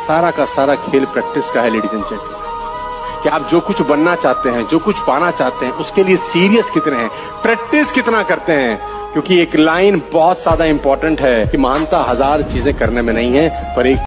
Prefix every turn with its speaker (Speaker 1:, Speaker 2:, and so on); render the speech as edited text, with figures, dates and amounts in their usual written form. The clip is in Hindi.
Speaker 1: सारा का सारा खेल प्रैक्टिस का है लेडीज एंड जेंटलमैन। कि आप जो कुछ बनना चाहते हैं, जो कुछ पाना चाहते हैं, उसके लिए सीरियस कितने हैं, प्रैक्टिस कितना करते हैं। क्योंकि एक लाइन बहुत ज्यादा इंपॉर्टेंट है कि महानता 1000 चीजें करने में नहीं है, पर एक